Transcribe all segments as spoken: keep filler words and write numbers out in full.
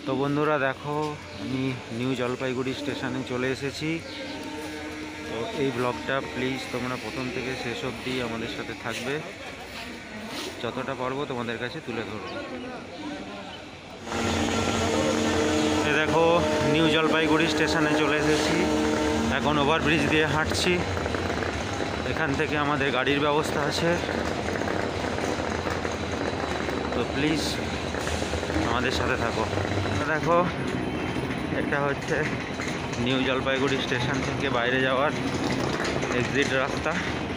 তো বন্ধুরা দেখো, আমি নিউ জলপাইগুড়ি স্টেশনে চলে এসেছি। তো এই ব্লগটা প্লিজ তোমরা প্রথম থেকে শেষ অবধি আমাদের সাথে থাকবে, যতটা পারবো তোমাদের কাছে তুলে ধরবো। এই দেখো, নিউ জলপাইগুড়ি স্টেশনে চলে এসেছি। এখন ওভারব্রিজ দিয়ে হাঁটছি। এখান থেকে আমাদের গাড়ির ব্যবস্থা আছে, তো প্লিজ আমাদের সাথে থাকো। দেখো, এটা হচ্ছে নিউ জলপাইগুড়ি স্টেশন থেকে বাইরে যাওয়ার এক্সিট রাস্তা।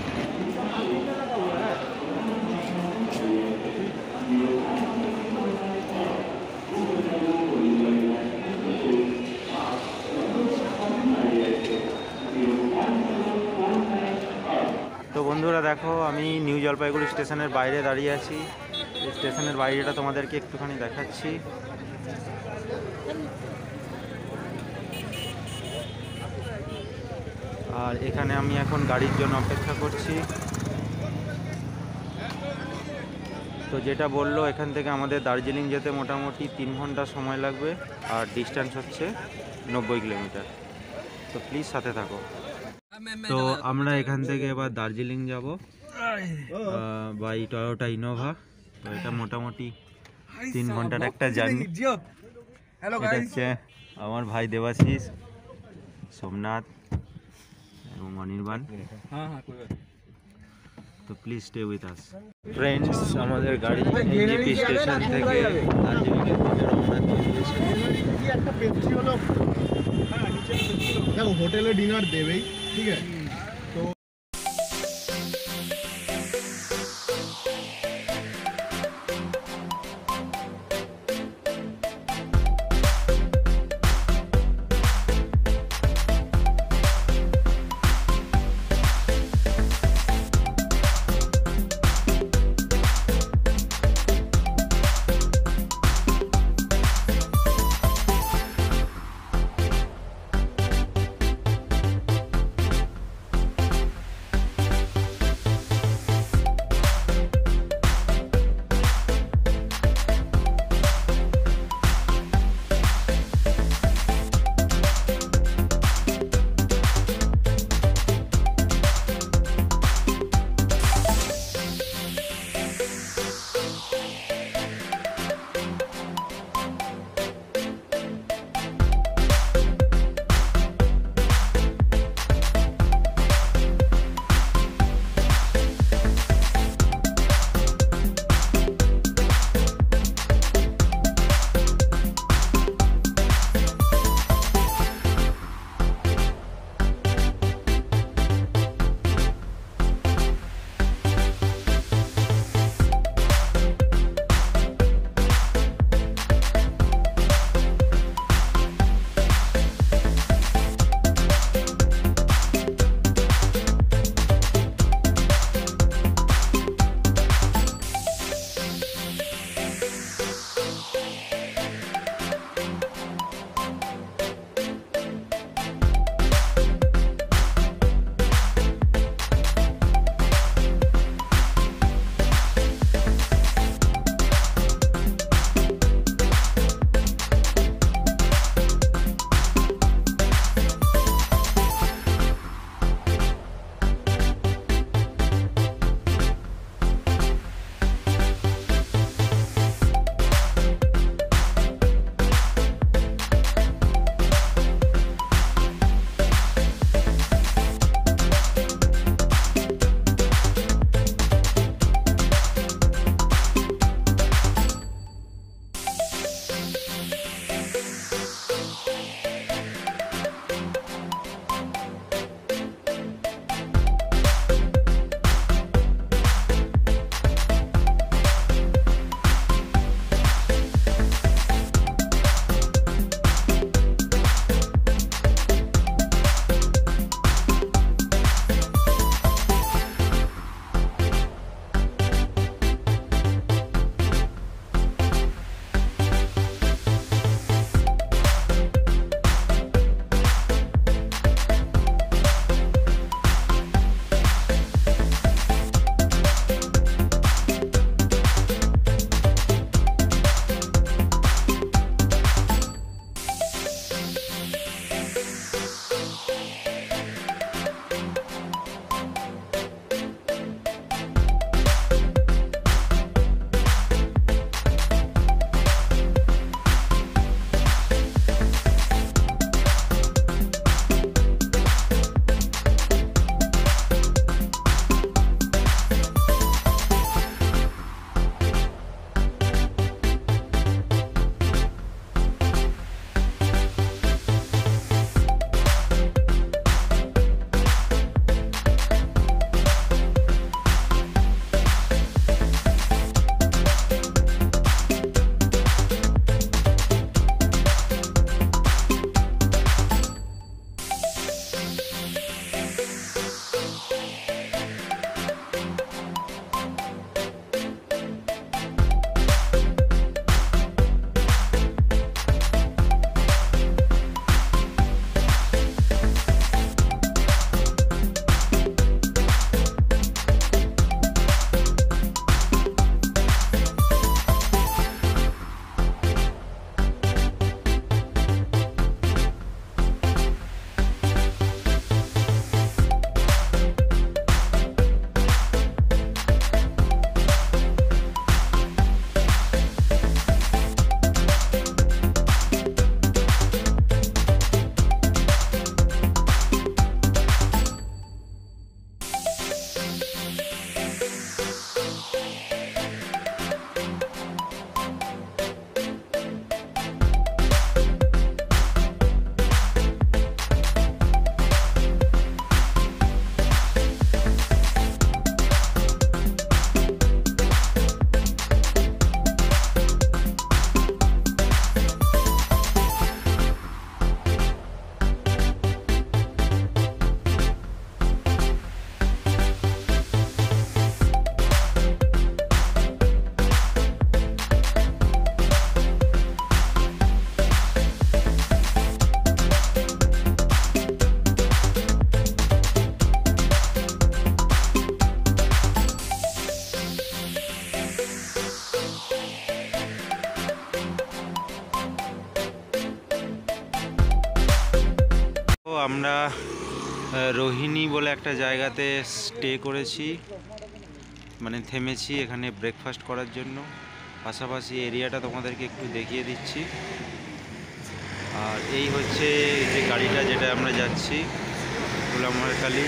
তো বন্ধুরা দেখো, আমি নিউ জলপাইগুড়ি স্টেশনের বাইরে দাঁড়িয়ে আছি। এই স্টেশনের বাইরেটা তোমাদেরকে একটুখানি দেখাচ্ছি। আর এখানে আমি এখন গাড়ির জন্য অপেক্ষা করছি। তো যেটা বললো, এখান থেকে আমাদের দার্জিলিং যেতে মোটামুটি তিন ঘন্টা সময় লাগবে, আর ডিস্টেন্স হচ্ছে নব্বই কিলোমিটার। তো প্লিজ সাথে থাকো। তো আমরা এখান থেকে এবার দার্জিলিং যাব বাই টয়োটা ইনোভা। তো এটা মোটামুটি তিন ঘন্টার একটা জার্নি। এটা হচ্ছে আমার ভাই দেবাশিস, সোমনাথ এবং অনির্বাণ। তো please stay with us. Friends, আমাদের গাড়ি এনজিপি স্টেশন থেকে দার্জিলিংয়ের পথে রওনা দিয়েছে। দেখো, হোটেলে ডিনার দেবেই, ঠিক আছে। আমরা রোহিণী বলে একটা জায়গাতে স্টে করেছি, মানে থেমেছি এখানে ব্রেকফাস্ট করার জন্য। পাশাপাশি এরিয়াটা তোমাদেরকে একটু দেখিয়ে দিচ্ছি। আর এই হচ্ছে যে গাড়িটা যেটা আমরা যাচ্ছি, গোলামহরকালি।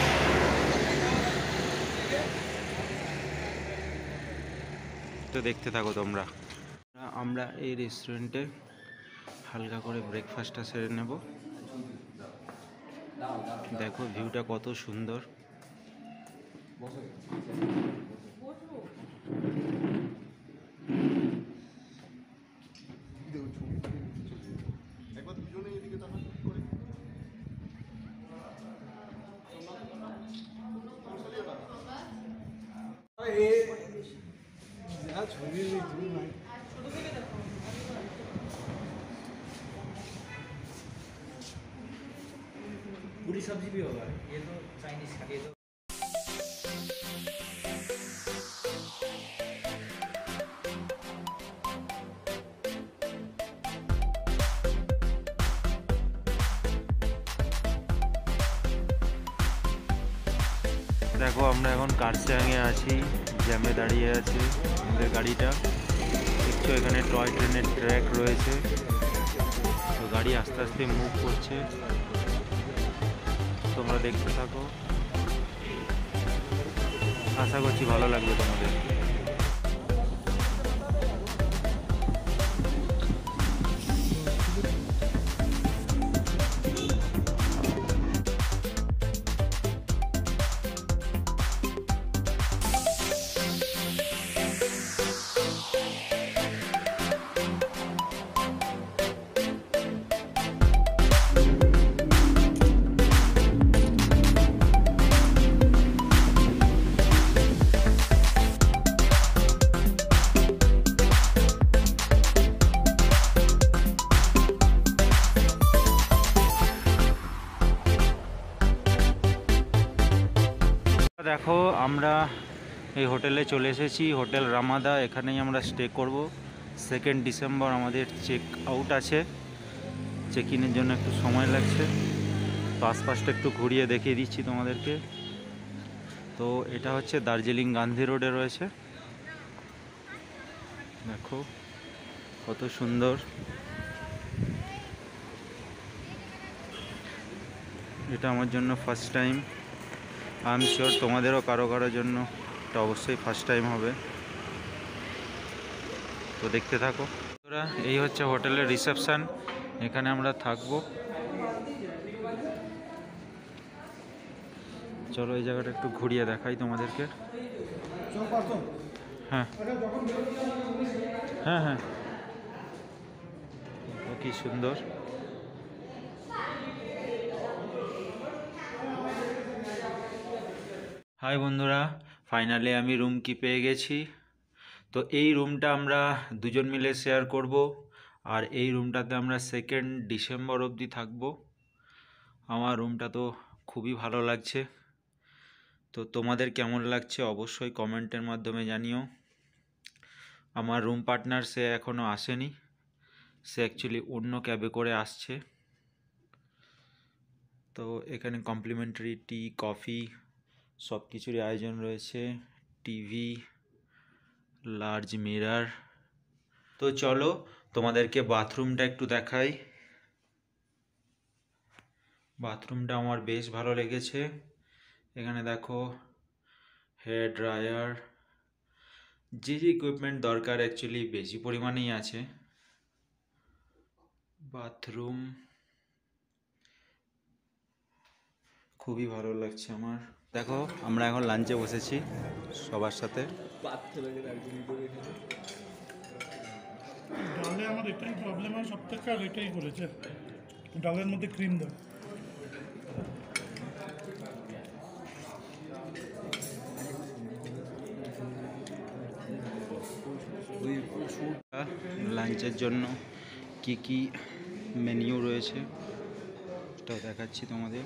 তো দেখতে থাকো তোমরা। আমরা এই রেস্টুরেন্টে হালকা করে ব্রেকফাস্টটা সেরে নেব। দেখো ভিউটা কত সুন্দর। একবার দুজনে এদিকে তাকান করে पूरी सब्जी भी होगा, ये तो चाइनीज का, ये तो দেখো আমরা এখন কার্সিয়াংয়ে আছি, জ্যামে দাঁড়িয়ে আছে আমাদের গাড়িটা। দেখছো এখানে টয় ট্রেনের ট্র্যাক রয়েছে, তো গাড়ি আস্তে আস্তে মুভ করছে, তোমরা দেখতে থাকো। আশা করছি ভালো লাগবে তোমাদের। দেখো আমরা এই হোটেলে চলে এসেছি, হোটেল রামাদা। এখানেই আমরা স্টে করব। সেকেন্ড ডিসেম্বর আমাদের চেক আউট আছে, চেক ইনের জন্য একটু সময় লাগছে। তো আশপাশটা একটু ঘুরিয়ে দেখিয়ে দিচ্ছি তোমাদেরকে। তো এটা হচ্ছে দার্জিলিং গান্ধী রোডে রয়েছে, দেখো কত সুন্দর। এটা আমার জন্য first time, I am sure তোমাদেরও কারো কারোর জন্য এটা অবশ্যই ফার্স্ট টাইম হবে। তো দেখতে থাকো তোরা। এই হচ্ছে হোটেলের রিসেপশন, এখানে আমরা থাকবো। চলো এই জায়গাটা একটু ঘুরিয়ে দেখাই তোমাদেরকে। হ্যাঁ হ্যাঁ হ্যাঁ কি সুন্দর। হাই বন্ধুরা, ফাইনালি আমি রুম কি পেয়ে গেছি। তো এই রুমটা আমরা দুজন মিলে শেয়ার করব, আর এই রুমটাতে আমরা সেকেন্ড ডিসেম্বর অবধি থাকব। আমার রুমটা তো খুবই ভালো লাগছে। তো তোমাদের কেমন লাগছে অবশ্যই কমেন্টের মাধ্যমে জানিও। আমার রুম পার্টনার সে এখনও আসেনি, সে অ্যাকচুয়ালি অন্য ক্যাবে করে আসছে। তো এখানে কমপ্লিমেন্টারি টি, কফি সব কিছুরই আয়োজন রয়েছে, টিভি, লার্জ মিরর। তো চলো তোমাদেরকে বাথরুমটা একটু দেখাই। বাথরুমটা আমার বেশ ভালো লেগেছে। এখানে দেখো হেয়ার ড্রায়ার, যে যে ইকুইপমেন্ট দরকার অ্যাকচুয়ালি বেশি পরিমাণেই আছে। বাথরুম খুবই ভালো লাগছে আমার। দেখো আমরা এখন লাঞ্চে বসেছি সবার সাথে। ডালে আমার এটাই প্রবলেম হয় সব থেকে, আর এটাই করেছে ডালের মধ্যে ক্রিম দাও। লাঞ্চের জন্য কি কি মেনিউ রয়েছে সেটাও দেখাচ্ছি তোমাদের।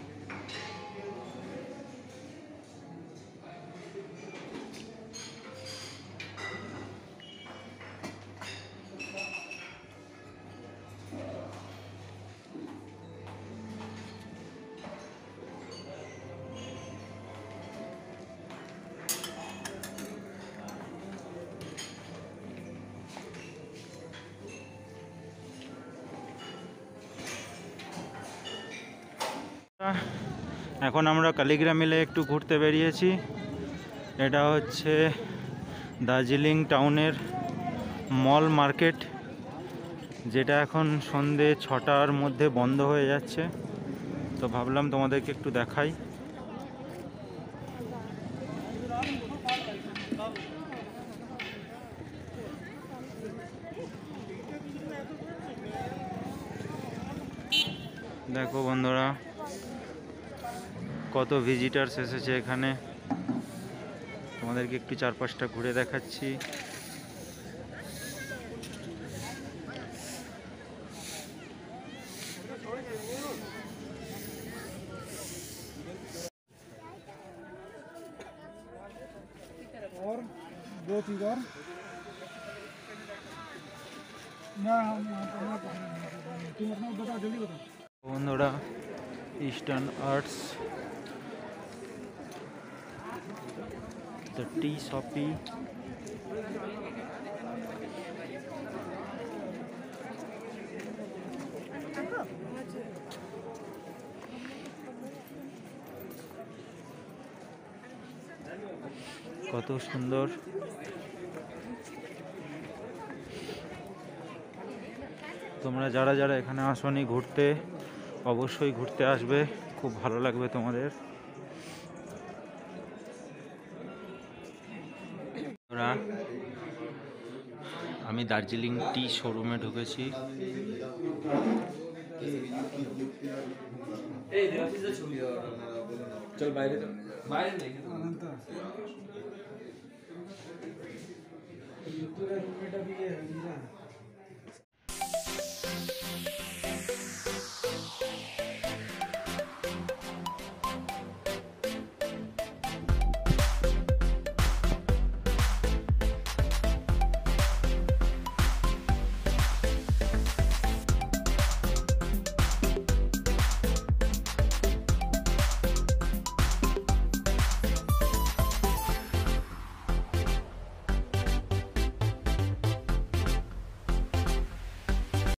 এখন আমরা কালিগ্রাম মিলে একটু ঘুরতে বেরিয়েছি। এটা হচ্ছে দার্জিলিং টাউনের মল মার্কেট, যেটা এখন সন্ধে ছটার মধ্যে বন্ধ হয়ে যাচ্ছে। তো ভাবলাম তোমাদেরকে একটু দেখাই। দেখো বন্ধুরা, কত ভিজিটার্স এসেছে এখানে। তোমাদেরকে একটু চারপাশটা ঘুরে দেখাচ্ছি। और दो चीज और ना हम तुम अपना बताओ, जल्दी बताओ। বন্ধুরা, eastern arts, the tea shoppe, কত সুন্দর। তোমরা যারা যারা এখানে আসনি ঘুরতে, অবশ্যই ঘুরতে আসবে, খুব ভালো লাগবে তোমাদের। আমি দার্জিলিং টি শোরুমে ঢুকেছি। চল বাইরে তো বাইরে নেই भी है